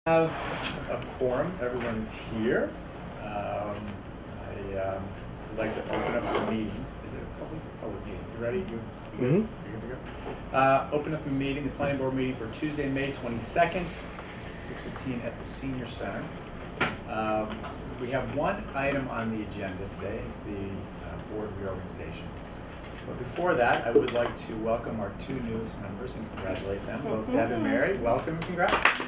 Have a quorum. Everyone's here. I'd like to open up the meeting. Is it a public meeting? You ready? You good to go? Open up the meeting, the planning board meeting for Tuesday, May 22nd, 6:15 at the Senior Center. We have one item on the agenda today. It's the board reorganization. But before that, I would like to welcome our two newest members and congratulate them, both Deb and Mary. Welcome and congrats.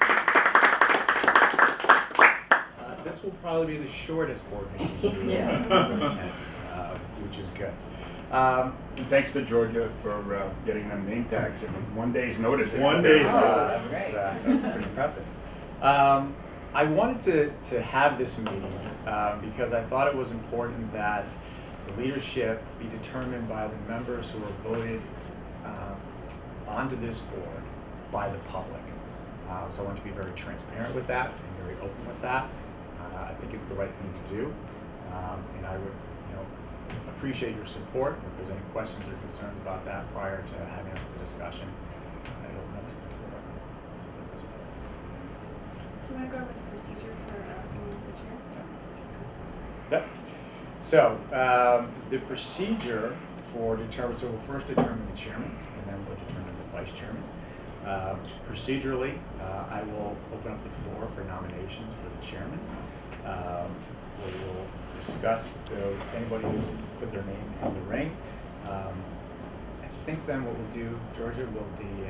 This will probably be the shortest board meeting you ever attend, which is good. And thanks to Georgia for getting them name tags in 1 day's notice. 1 day's notice. That's pretty impressive. I wanted to have this meeting because I thought it was important that the leadership be determined by the members who are voted onto this board by the public. So I want to be very transparent with that and very open with that. I think it's the right thing to do, and I would, appreciate your support. If there's any questions or concerns about that prior to having us the discussion, I open up to the floor at this point. Do you want to go over the procedure for electing the chair? Yep. So the procedure for determining, so we'll first determine the chairman, and then we'll determine the vice chairman. Procedurally, I will open up the floor for nominations for the chairman. We will discuss anybody who's put their name in the ring. I think then what we'll do, Georgia, will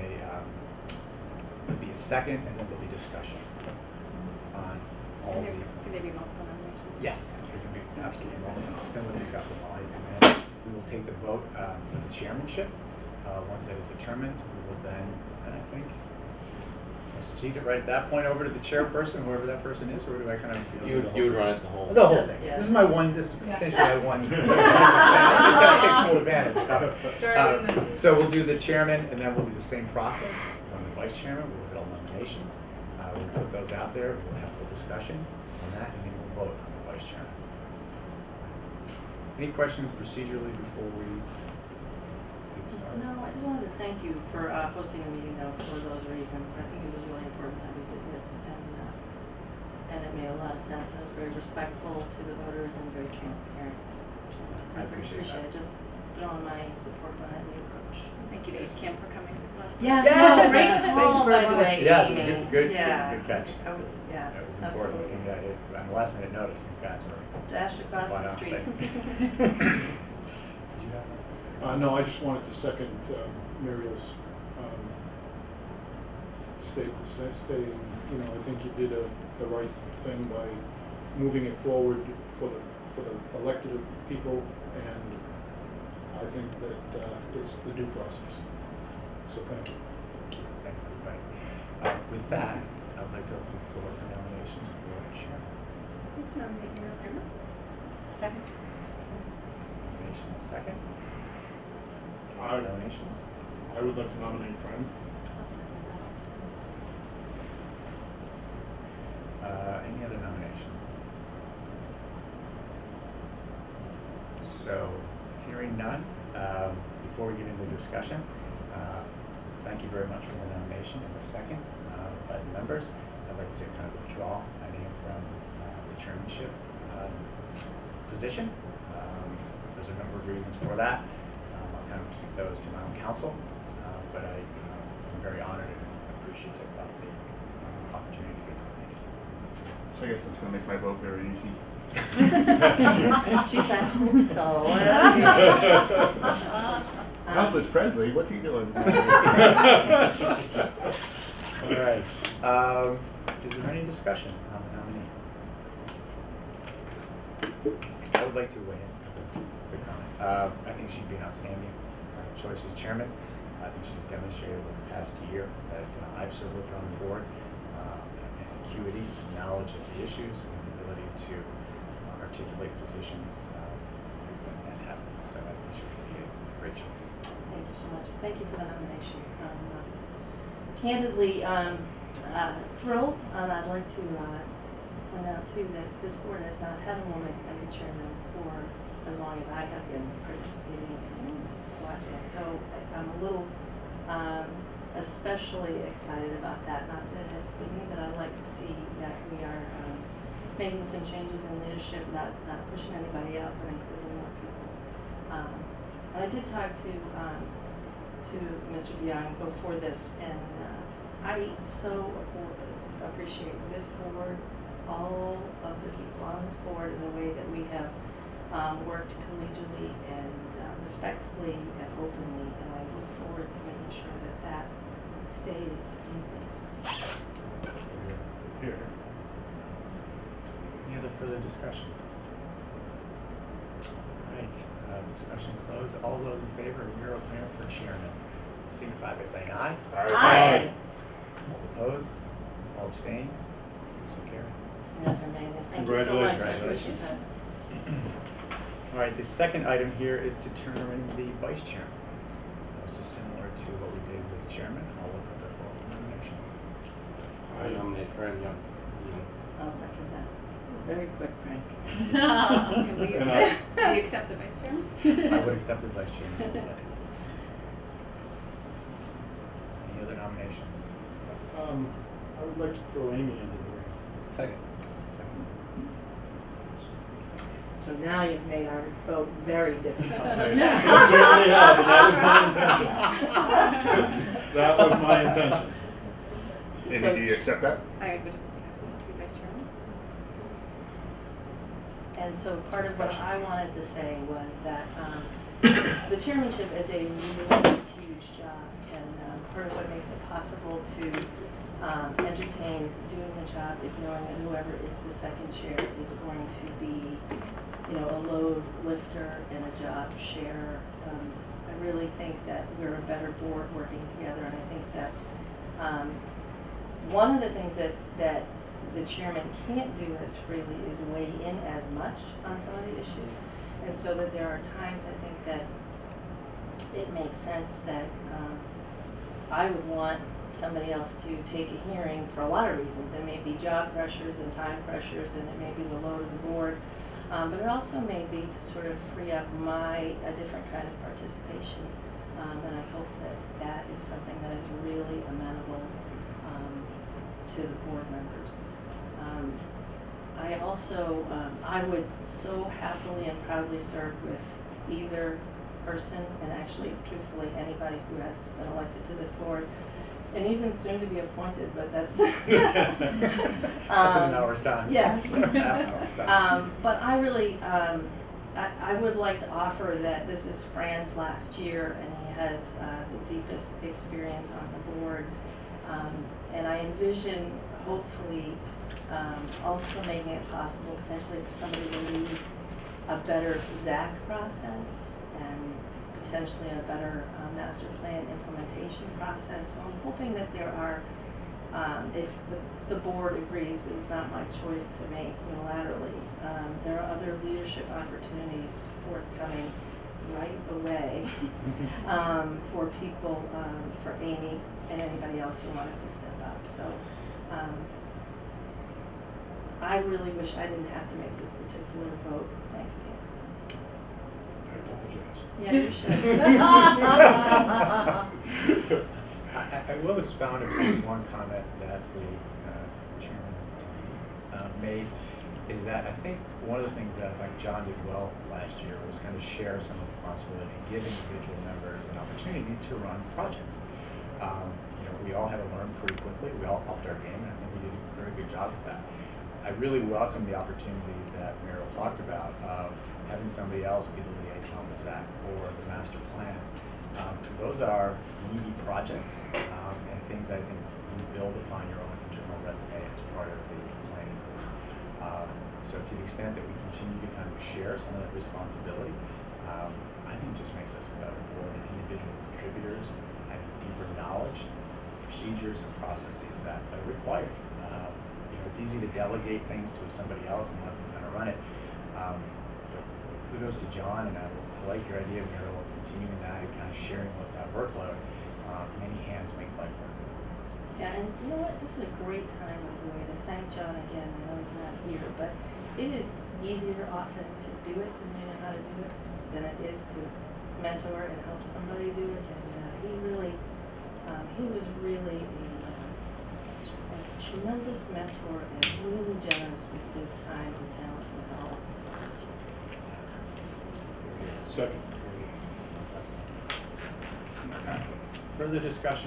be a second, and then there'll be discussion on all the. Could there be multiple nominations? Yes, there can be absolutely multiple. Then we'll discuss them all, and then we will take the vote for the chairmanship. Once that is determined, we will then, and I think, cede it right at that point over to the chairperson, whoever that person is, or do I kind of? You would run it the whole thing. Yeah. This is my one. This is potentially my one. I'm going to take full advantage. So we'll do the chairman, and then we'll do the same process on the vice chairman. We'll look at all nominations. We'll put those out there. We'll have full discussion on that, and then we'll vote on the vice chairman. Any questions procedurally before we get started? No, I just wanted to thank you for hosting a meeting, though, for those reasons. I think it was really important that we did this, and it made a lot of sense. It was very respectful to the voters and very transparent. I appreciate that. it. Just throwing my support behind the approach. Thank you to HCAM for coming last Yes, week. no, great call, by the way. Yes, Amy. good Yeah. catch. Yeah, That was absolutely. important. And on the last minute notice, these guys were Dashed across spot the on. street. Did you have No, I just wanted to second Muriel's stating, I think you did the right thing by moving it forward for the elected people, and I think that it's the due process. So thank you. Thanks, everybody. With that, I'd like to open the floor for nominations for chair. Let's nominate Muriel Kramer. Second. Nomination in a second. I Nominations. would like to nominate Fran. I'll second Any other nominations? So, hearing none, before we get into discussion, thank you very much for the nomination and the second by the members. I'd like to kind of withdraw my name from the chairmanship position. There's a number of reasons for that. I'll kind of keep those to my own counsel, but I'm very honored and appreciative of the opportunity to be nominated. So I guess that's going to make my vote very easy. that. She said, I hope so. Elvis Presley, what's he doing? All right. Is there any discussion on the nominee? I would like to weigh in. Quick comment. I think she'd be an outstanding choice as chairman. I think she's demonstrated over the past year that I've served with her on the board, an acuity, knowledge of the issues, and the ability to articulate positions has been fantastic. So I think she would be a great choice. Thank you so much. Thank you for the nomination. Candidly, thrilled, and I'd like to point out too that this board has not had a woman as a chairman for as long as I have been participating and watching. So I'm a little especially excited about that. Not that it has to be me, but I'd like to see that we are making some changes in leadership, not pushing anybody out, but including more people. And I did talk to Mr. DeYoung before this, and I so appreciate this board, all of the people on this board, and the way that we have worked collegially and respectfully and openly, and I look forward to making sure that that stays in place. Here. Any other further discussion? All right, discussion closed. All those in favor of Muriel Kramer for chairman, signify by saying aye. Aye. All opposed? All abstained? So carried. You guys are amazing. Thank you so much. I Congratulations. appreciate that. All right, the second item here is to determine the vice chairman. Also similar to what we did with the chairman. I'll look up for nominations. I nominate Fran Young. I'll second that. Very quick, Frank. Will you accept the vice chairman? I would accept the vice chairman, yes. Any other nominations? I would like to throw Amy into the ring. Second. Second. So now you've made our vote very difficult. I certainly have, and that was my intention. That was my intention. Amy, So- do you accept that? I would be vice chairman. And so part of what Discussion. I wanted to say was that the chairmanship is a really huge job, and part of what makes it possible to entertain doing the job is knowing that whoever is the second chair is going to be, you know, a load lifter and a job sharer. I really think that we're a better board working together, and I think that one of the things that the chairman can't do as freely is weigh in as much on some of the issues. And so that there are times, I think, that it makes sense that I would want somebody else to take a hearing for a lot of reasons. It may be job pressures and time pressures, and it may be the load of the board. But it also may be to sort of free up a different kind of participation. And I hope that that is something that is really amenable to the board members. I also, I would so happily and proudly serve with either person, and actually, truthfully, anybody who has been elected to this board, and even soon to be appointed, but that's. That's in an hour's time. Yes. Half an hour's time. But I really, I would like to offer that this is Fran's last year, and he has the deepest experience on the board. And I envision, hopefully, also making it possible potentially for somebody to lead a better ZAC process and potentially a better master plan implementation process. So I'm hoping that there are, if the board agrees, because it's not my choice to make unilaterally, there are other leadership opportunities forthcoming right away for people, for Amy and anybody else who wanted to step up. So I really wish I didn't have to make this particular vote. Thank you. I apologize. Yeah, you should. I will expound upon one comment that the chairman made, is that I think one of the things that I think John did well last year was kind of share some of the responsibility and give individual members an opportunity to run projects. You know, we all had to learn pretty quickly. We all upped our game, and I think we did a very good job with that. I really welcome the opportunity that Muriel talked about of having somebody else be the liaison with ZAC or the master plan. Those are meaty projects and things I think you build upon your own internal resume as part of the planning board. So to the extent that we continue to kind of share some of that responsibility, I think it just makes us a better board, and individual contributors having deeper knowledge, procedures and processes that are required. You know, it's easy to delegate things to somebody else and let them kind of run it. But kudos to John, and I like your idea, Muriel, of continuing that and kind of sharing with that workload. Many hands make light work. Yeah, and you know what? This is a great time, by the way, to thank John again. I know he's not here, but it is easier often to do it when you know how to do it than it is to mentor and help somebody do it. And he really He was really a tremendous mentor and really generous with his time and talent with all of us last year. Second. Further discussion?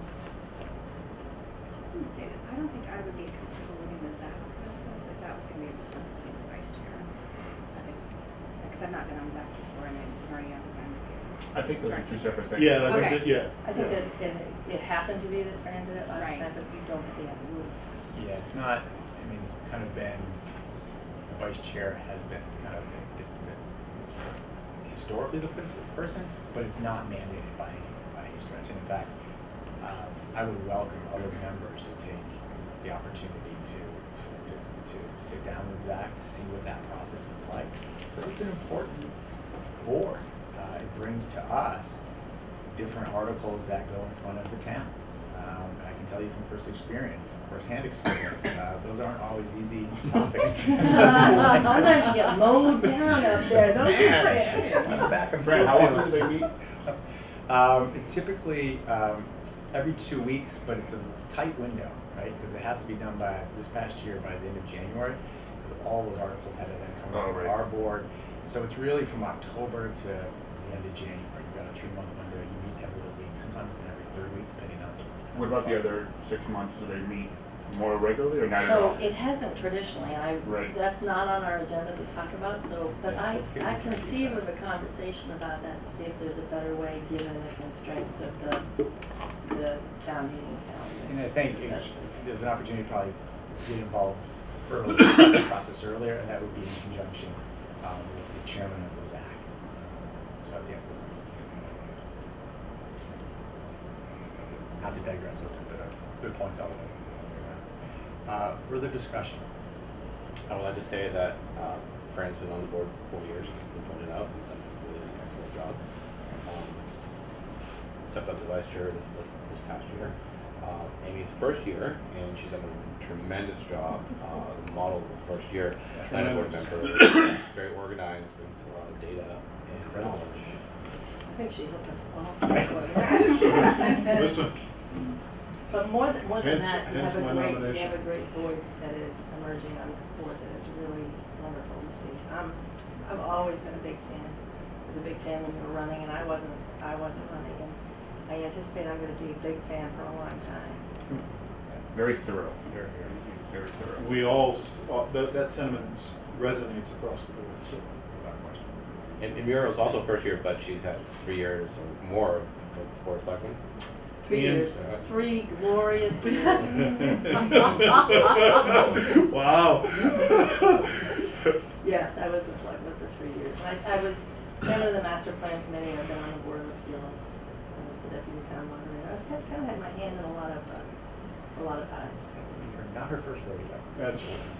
I would say that I don't think I would be comfortable leading the ZAC process if that was going to be a responsibility of the vice chair. Because I've not been on ZAC before and I'm already on design review. I think those are two separate things. Yeah, I think Okay. that, yeah. I think yeah. that it happened to be that Fran did it last Right. time, but you don't, Yeah, it's not, I mean, it's kind of been, the vice chair has been kind of historically the person, but it's not mandated by any stretch. And in fact, I would welcome other members to take the opportunity to sit down with Zach, see what that process is like, because it's an important board. It brings to us different articles that go in front of the town. And I can tell you from first-hand experience, those aren't always easy topics. sometimes you get mowed down up there, don't you, Fran? I'm back, I'm Fran, still how feeling often do they meet? Typically, every 2 weeks, but it's a tight window, right? Because it has to be done by, this past year, by the end of January, because all those articles had to then come Oh, from right. our board. So it's really from October to the end of January. You've got a 3-month window. You meet every other week, sometimes it's every third week, depending on. What about the other 6 months? Do they meet more regularly or not at So all? it hasn't traditionally, Right. that's not on our agenda to talk about, so, but Yeah, let's get I into conceive that. of a conversation about that to see if there's a better way, given the constraints of the town meeting calendar. And I think especially. there's an opportunity to probably get involved early, in the process earlier, and that would be in conjunction with the chairman of the ZAC. So yeah, it was not to digress a little bit of good points all the way. Further discussion. I would like to say that Fran's been on the board for 4 years, as has been pointed out, and he's done a really excellent job. Stepped up to vice chair this past year. Amy's first year, and she's done a tremendous job. The model of the first year, planning board member, very organized, brings a lot of data and Incredible. knowledge. I think she helped us all. Listen, But more than Hence- that, hence my you nomination. have a great voice that is emerging on this board that is really wonderful to see. I've always been a big fan. I was a big fan when you were running, and I wasn't running, and I anticipate I'm going to be a big fan for a long time. Very thorough. Very, Very thorough. we all, that sentiment resonates across the board, so. without question. And Muriel's also first year, but she has 3 years or more of board selectman. 3 And- years, 3 glorious years. Wow. Yes, I was a selectman for 3 years. And I was chairman of the master plan committee. I've been on the board of appeals. I was the deputy town moderator. I've kind of had my hand in a lot of pies. You're not her first rodeo. That's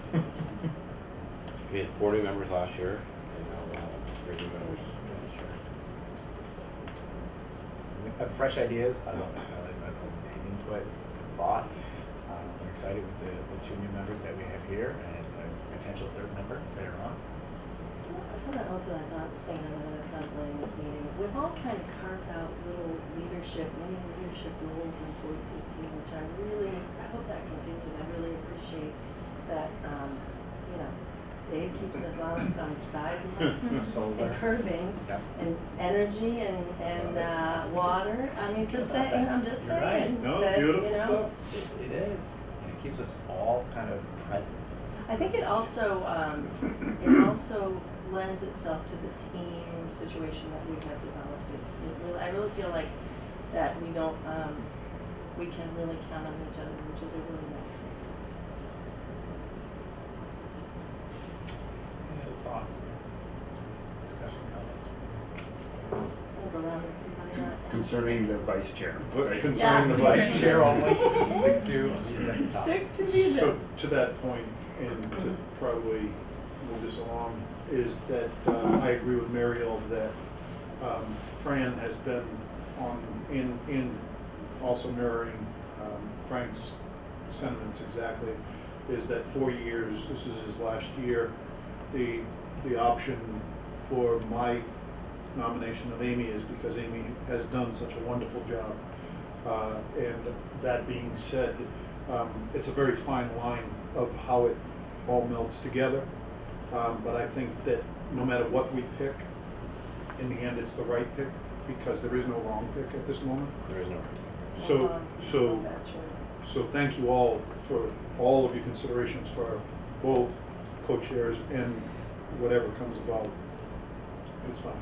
We had 4 new members last year, and now we'll have 3 new members this year. Fresh ideas, input, thought. I'm excited with the 2 new members that we have here and a potential 3rd member later on. Something else that I thought was thinking of as I was contemplating this meeting, we've all kind of carved out little mini leadership roles and voices too, which I hope that continues. I really appreciate that, Dave keeps us honest on sidewalks Solar. and curbing Yep. and energy and water. I mean, just Think about saying, that. I'm just You're right. saying. No, that, beautiful stuff. It is, and it keeps us all kind of present. I think it also lends itself to the team situation that we have developed. I really feel like that we don't, we can really count on each other, which is a really nice thing. Any other thoughts? Discussion, comments? I'll go around with everybody on it. Concerning the vice chair. right? Concerning the Yeah. vice chair only, stick to the agenda topic. Stick to me So then. to that point, and to probably move this along, is that I agree with Mariel that Fran has been in also mirroring Frank's sentiments exactly, is that 4 years, this is his last year, the option for my nomination of Amy is because Amy has done such a wonderful job And that being said, it's a very fine line of how it all melts together. But I think that no matter what we pick, in the end, it's the right pick, because there is no wrong pick at this moment. There is no. So thank you all for all of your considerations for both co-chairs and whatever comes about. It's fine.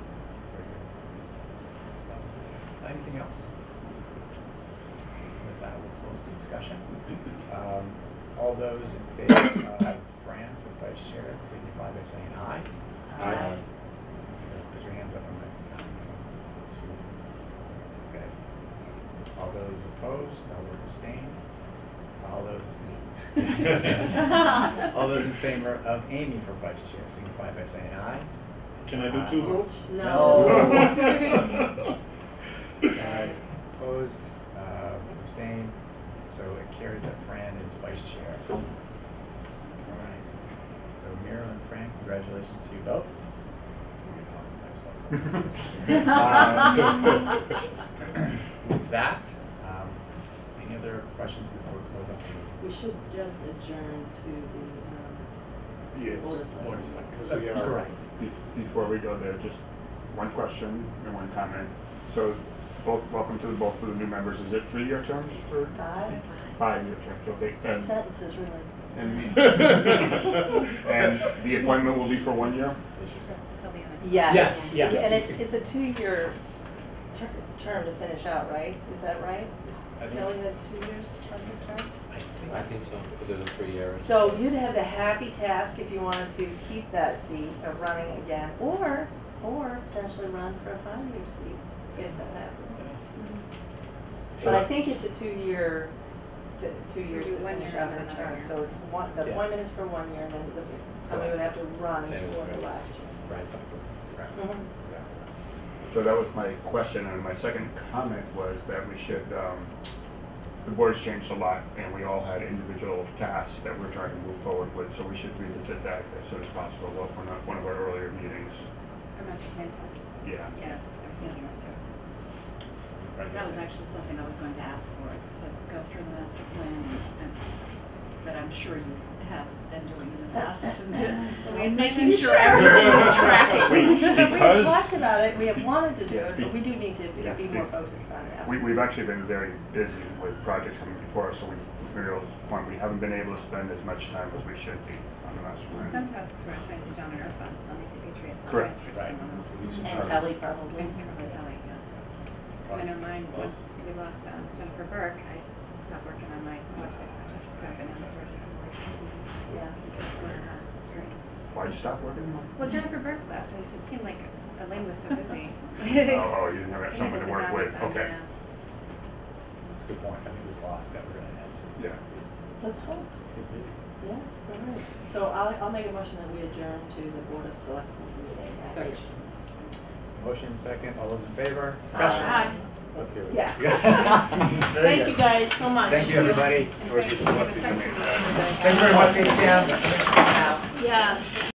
So, anything else? With that, we'll close the discussion. All those in favor of Fran for vice chair signify by saying aye. Aye. Put your hands up on my two. Okay. All those opposed, all those abstain, all those in favor of Amy for vice chair signify by saying aye. Can I do 2 votes? No. Aye. Opposed, abstained, so it carries that Fran is vice chair. All right, so Muriel and Fran, congratulations to you both. With that, any other questions before we close up the meeting? We should just adjourn to the Yes. Board of Selectmen. Board of Selectmen. Because we are- Correct. Before we go there, just one question and one comment. So, welcome to both of the new members. Is it 3-year terms for? 5-year terms, okay. And, Sentences really. and the appointment will be for 1 year? Until the end of. Yes, yes. And it's a 2-year term to finish out, right? Is that right? I think Kelly so. had 2 years on her term? I think so. It doesn't 3 years. So you'd have the happy task if you wanted to keep that seat of running again, or potentially run for a 5-year seat, if that happens. Yes. But I think it's a 2-year, 2 years do to 1 finish year out and her then term, another so it's one, the Yes. appointment is for 1 year, and then somebody would have to run Same as for the the- last year. Right, something. Correct. Mhm. So that was my question, and my second comment was that we should, the board's changed a lot, and we all had individual tasks that we're trying to move forward with, so we should revisit that as soon as possible, one of our earlier meetings. Our master plan tasks. Yeah. Yeah, I was thinking that too. Right. That was actually something I was going to ask for, is to go through the master plan, and that I'm sure you have been doing in the past, and making sure everything is tracking. We Because- talked about it, we have wanted to do Yeah, it, but we do need to yeah, be more focused on it, absolutely. We've actually been very busy with projects coming before us, so to Muriel's point, we haven't been able to spend as much time as we should be on the master plan. Some tasks were assigned to John and our funds, they'll need to be Correct. transferred to Right. someone else. So these are And part of- Kelly probably. And Kimberly Kelly, yeah. I know mine, once we lost Jennifer Burke, I stopped working on my website project, so I've been on the board as a board. Yeah. Why'd you stop working? Well, Jennifer Burke left, and it seemed like Elaine was so busy. Oh, you didn't have I need someone to to sit work down with, them, okay. yeah. That's a good point. I think there's a lot that we're gonna add to. Yeah. Let's hope, Let's get busy. yeah, all right. So I'll make a motion that we adjourn to the Board of Selectmen's meeting at Second. H. Motion second, all those in favor? Discussion. Aye. Let's do it. Yeah. Very Thank good. you guys so much. Thank you, everybody. And thank you for the check. Thank you very much, HDM. Yeah.